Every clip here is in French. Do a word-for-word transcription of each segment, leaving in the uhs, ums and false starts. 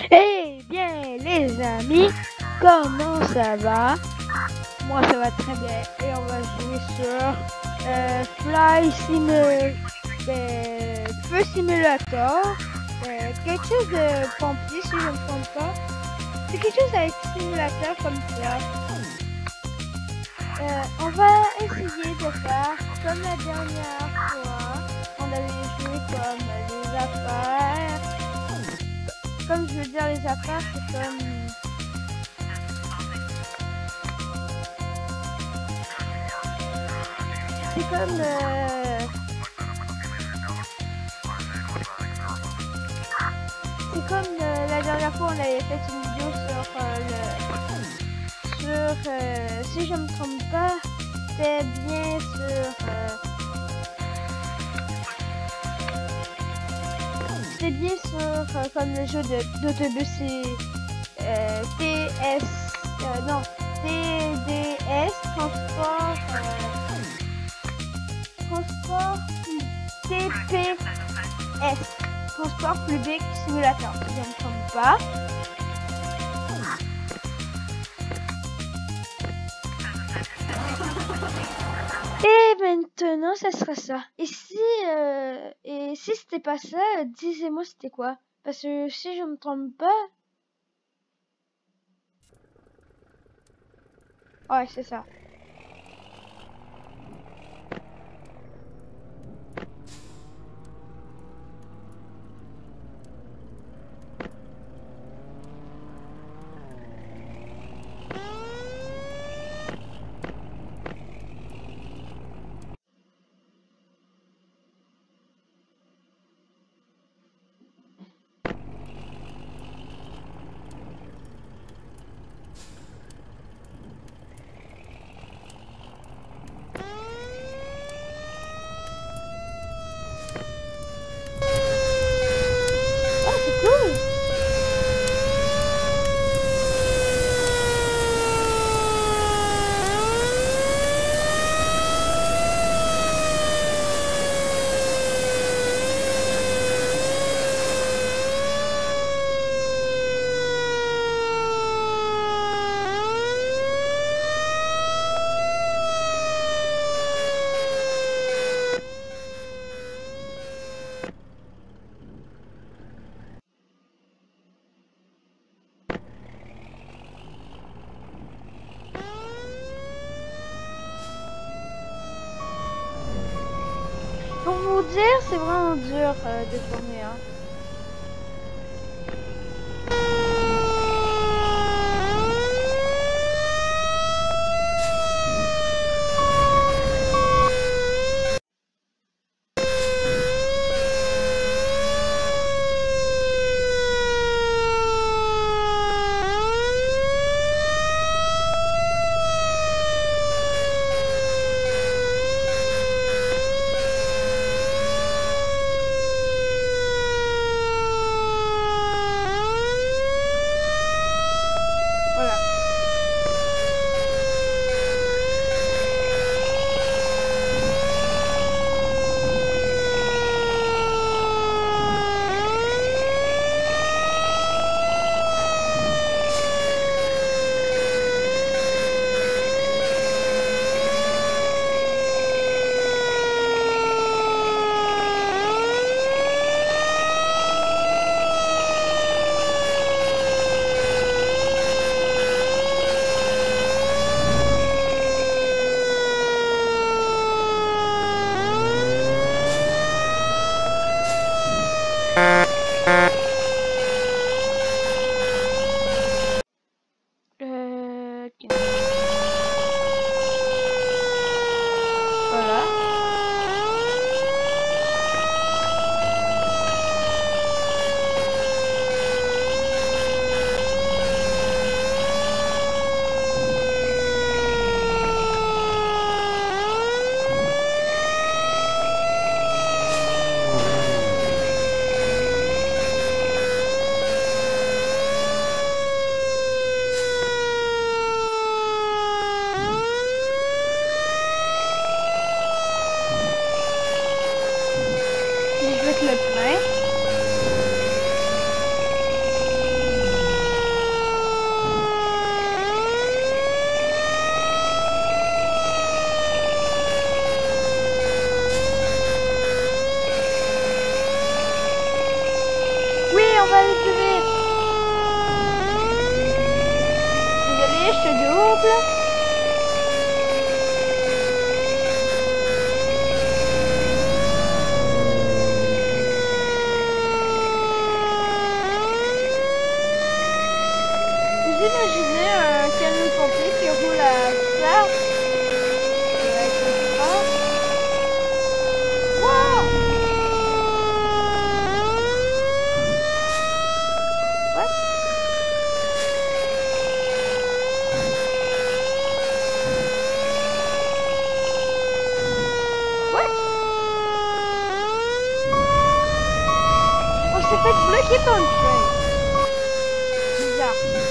Eh bien les amis, comment ça va? Moi ça va très bien et on va jouer sur euh, Fly Sim euh, Feu Simulator, euh, quelque chose de pompier si je ne me trompe pas. C'est quelque chose avec simulateur comme ça. Euh, on va essayer de faire comme la dernière fois. On avait joué comme les affaires. Comme je veux dire les affaires, c'est comme... C'est comme... Euh... C'est comme euh, la dernière fois on avait fait une vidéo sur euh, le... Sur... Euh... Si je me trompe pas, c'était bien sur... Euh... C'était bien sur euh, comme le jeu d'autobus et euh, T S... Euh, non, T D S, transport... Euh... Transport T P S, Transport Public Simulator, si je ne me trompe pas. Et maintenant, ça sera ça. Et si, euh, et si c'était pas ça, disez-moi c'était quoi. Parce que si je me trompe pas... Ouais, c'est ça. Pour vous dire, c'est vraiment dur euh, de tourner. Hein. on va aller plus vite. Désolé, je te double. Vous imaginez un camion pompier qui roule à ça? Ça va être fort. Wow! What? What? On s'est fait bloquer dans le train. Bizarre.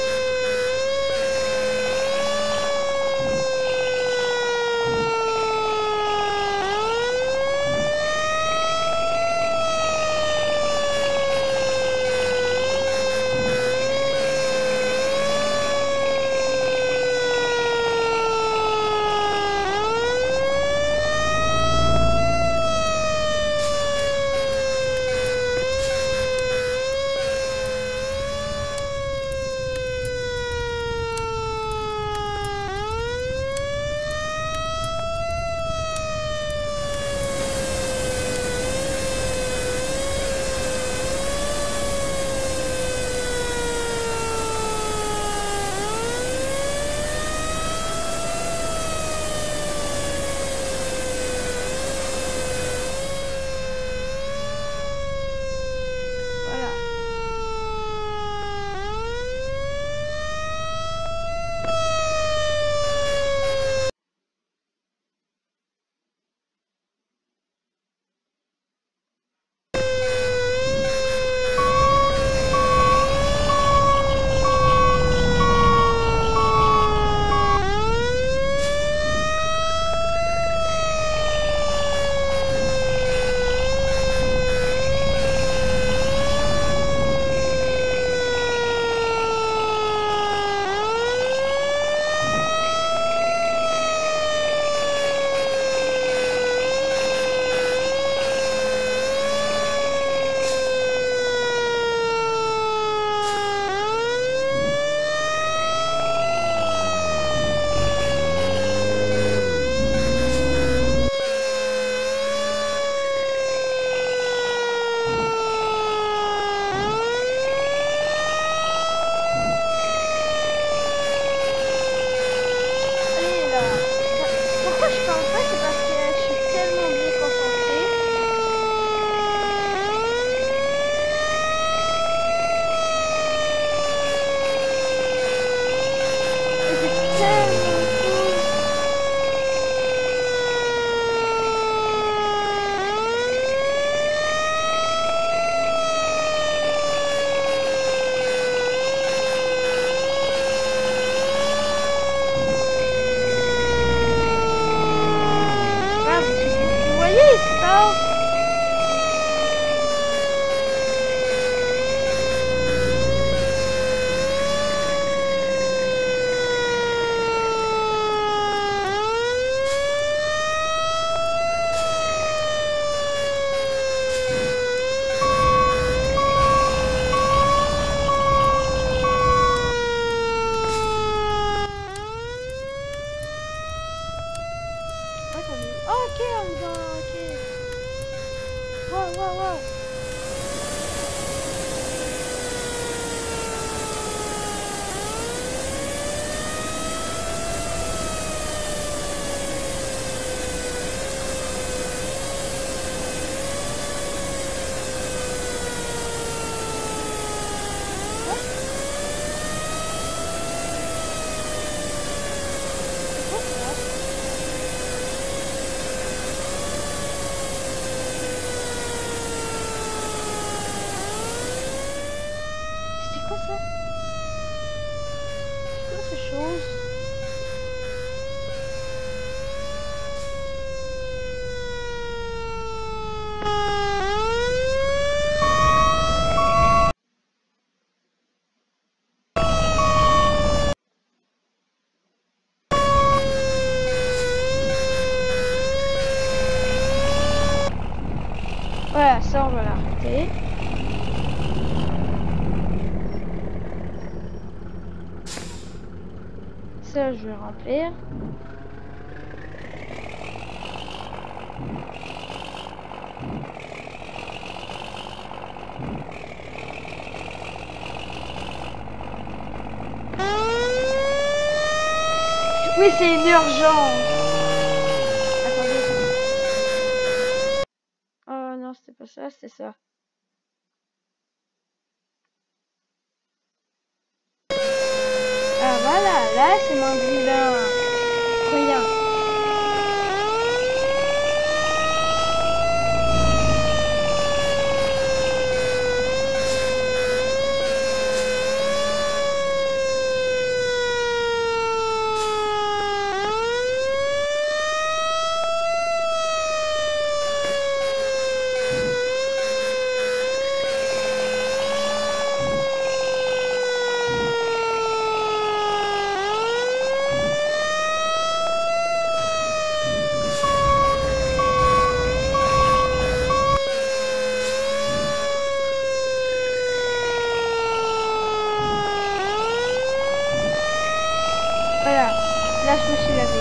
Ok, on est dans... Ok. Wow, wow, wow. Voilà, ça on va l'arrêter. ça, je vais remplir. Oui, c'est une urgence. Attendez. Oh non, c'était pas ça, c'était ça. Ah voilà, là c'est mon vilain. Rien. Voilà, là je me suis lavé.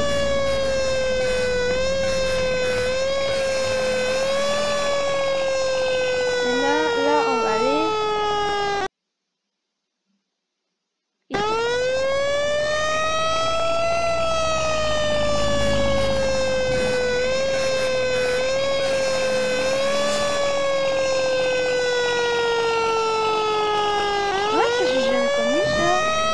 Maintenant, là on va aller ici. Ouais, ça j'ai jamais connu ça.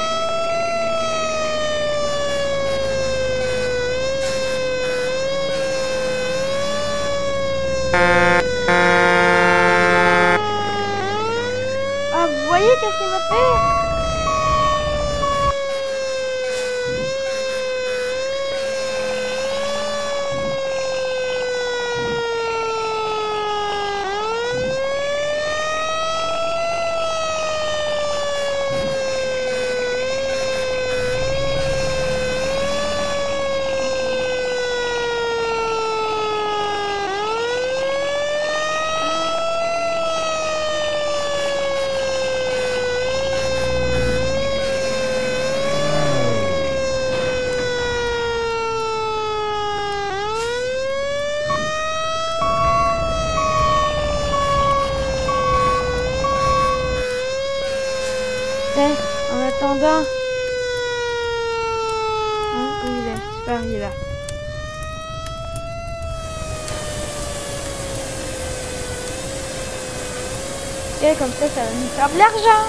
Ah, vous voyez qu'est-ce qu'il m'a fait? Eh, en attendant. Hein, où il est? Super, il est là. Et comme ça, ça va nous faire de l'argent.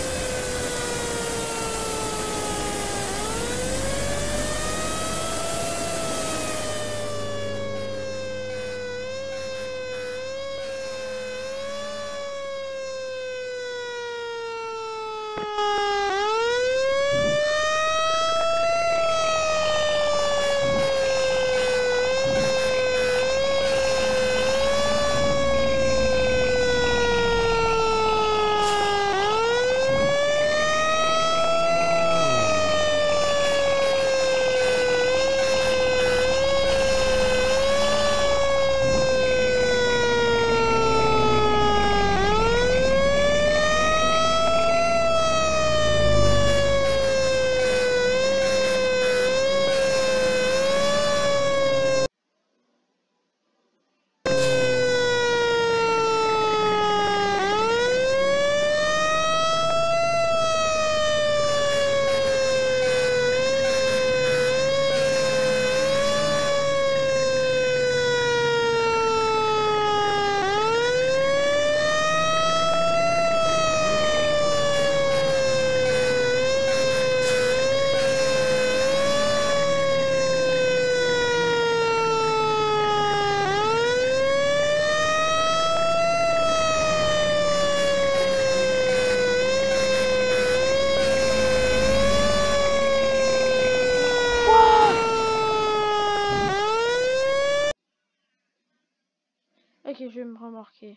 Ok, je vais me remorquer.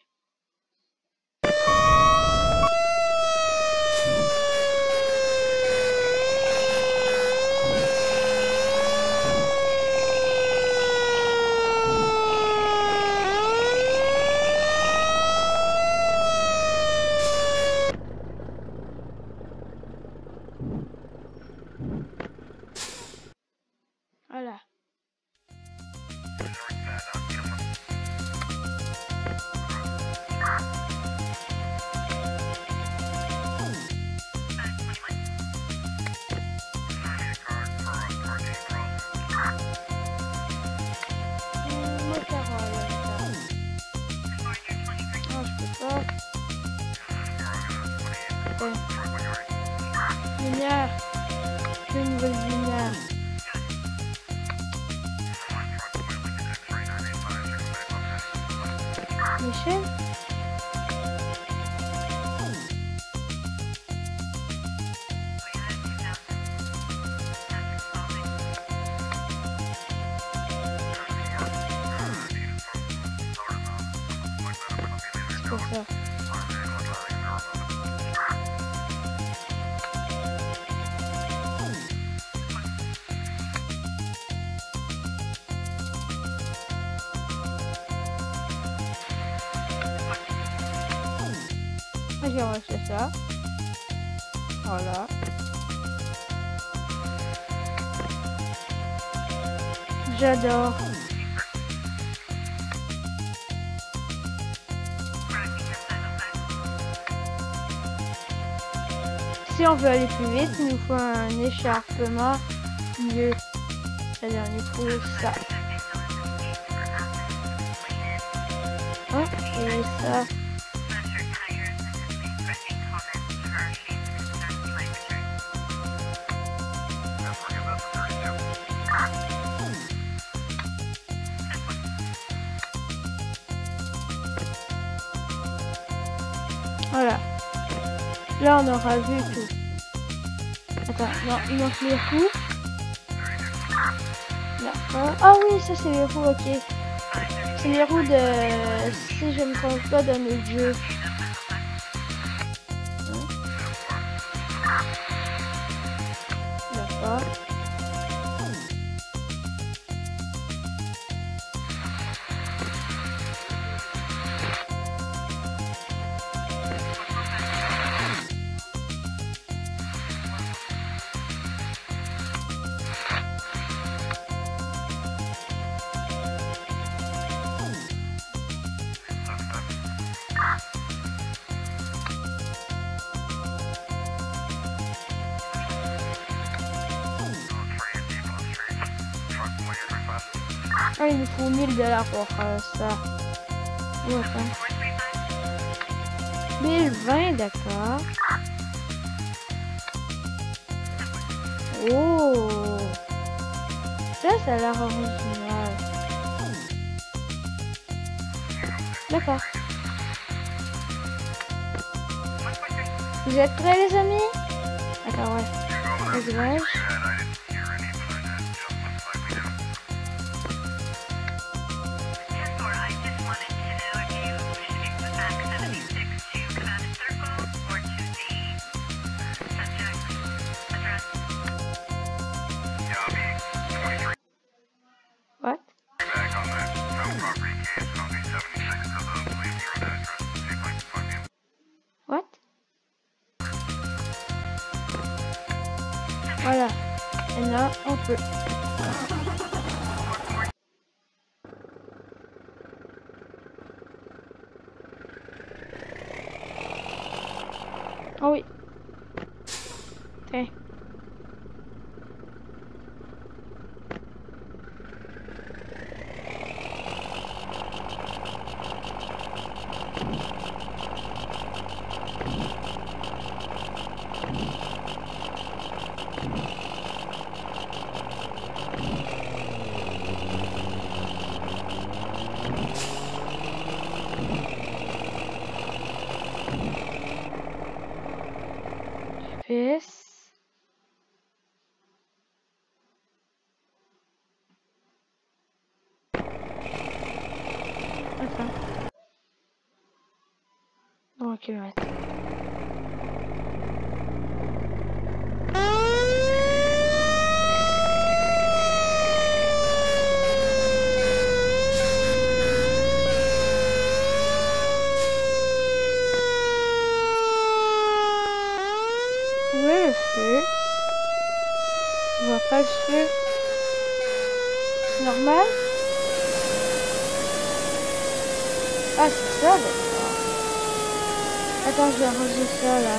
parfait. Lumière. Une nouvelle lumière. Michel? C'est pour ça. J'ai reçu ça. Voilà. J'adore. Si on veut aller plus vite, il nous faut un écharpement mieux. C'est-à-dire, il nous faut ça. Hein? Et ça. Voilà. Là, on aura vu tout. Attends, non, il manque les roues. D'accord. Ah oui, ça c'est les roues, ok. C'est les roues de... Si je me trompe pas, d'un autre jeu. D'accord. Ah, il nous faut mille dollars pour euh, ça. Oh, attends. mille vingt, d'accord. Oh! Ça, ça a l'air original. D'accord. Vous êtes prêts, les amis? Attends, ouais. Réglage. What? What? Voilà. Et là, on peut. Oh oui. Tiens. Fils. Attends. Dans un kilomètre. Où est le feu? Je vois pas le feu. C'est normal? Ah, c'est ça, d'accord. Attends, je vais arranger ça, là.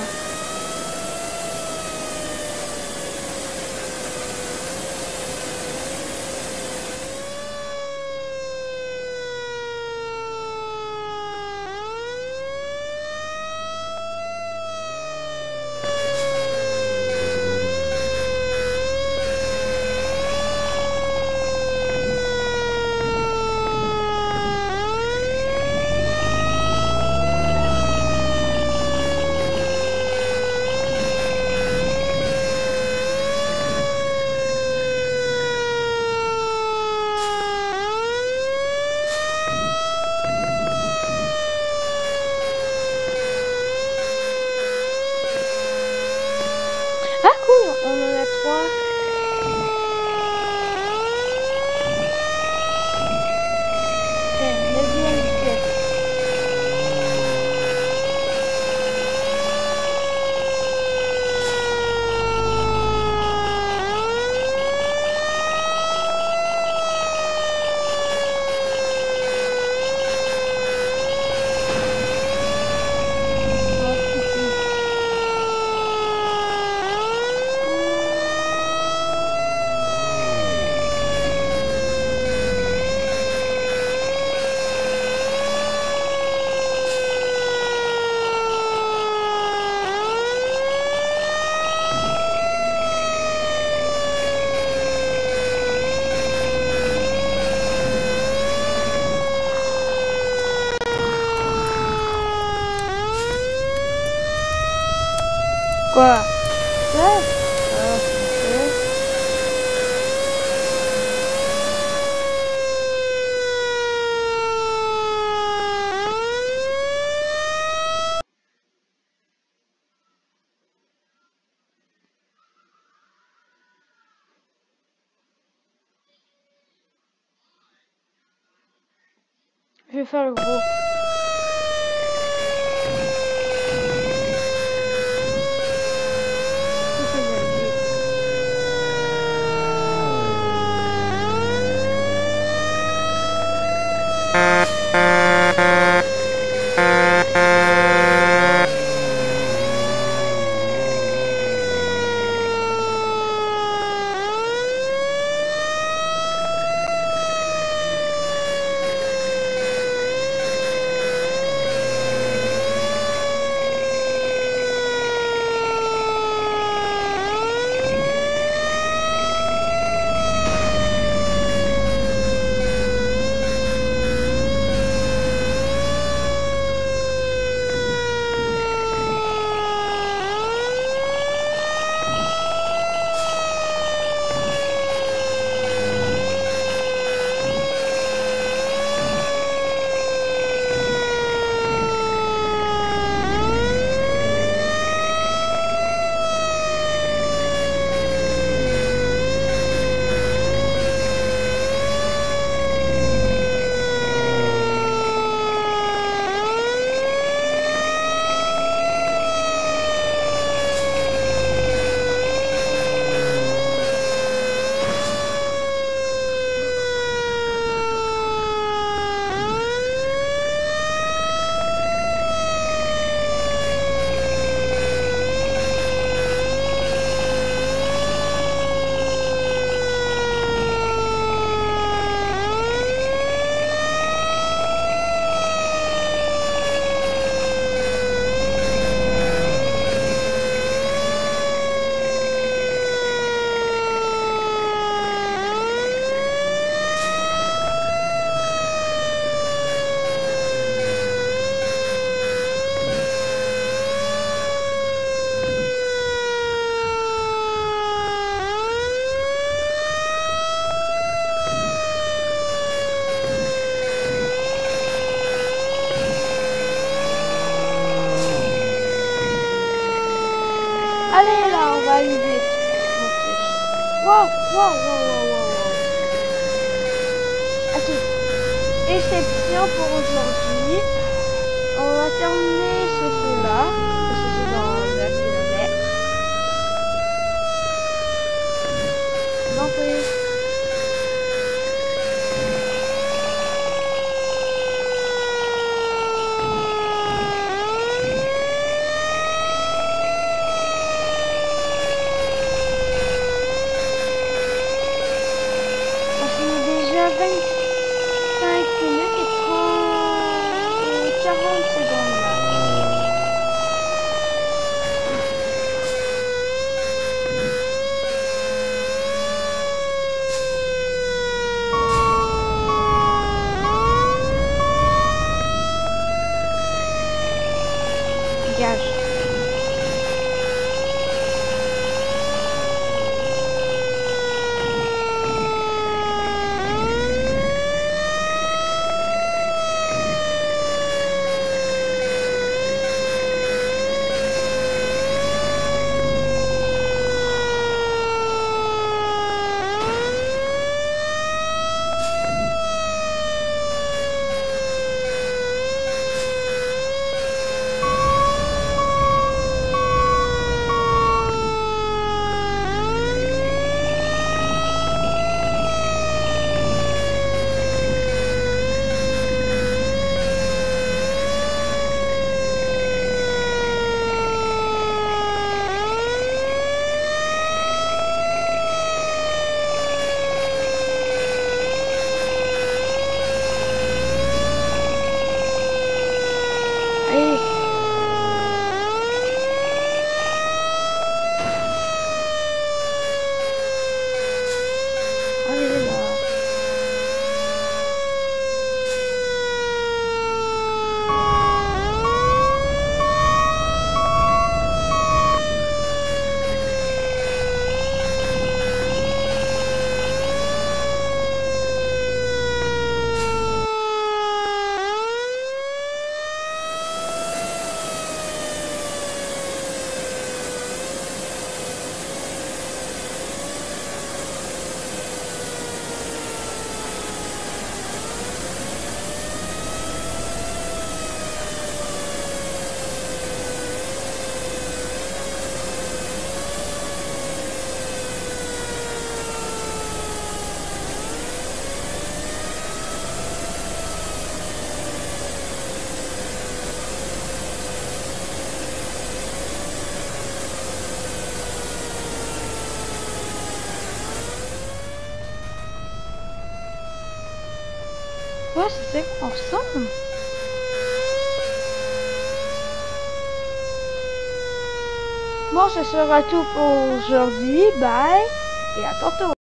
On en a trois. Neuvième vitesse. Quoi? Ça? Ah, c'est Je vais faire le gros. Allez là, on va aller vite. Wow, wow, wow, wow, wow, wow. Ok. Exception pour aujourd'hui. On va terminer ce feu-là. Parce que c'est dans vingt kilomètres. Non, oui. vingt-cinq minutes et trente et quarante secondes là. Ouais, c'est ça qu'on ressemble. Bon, ce sera tout pour aujourd'hui. Bye et à tantôt.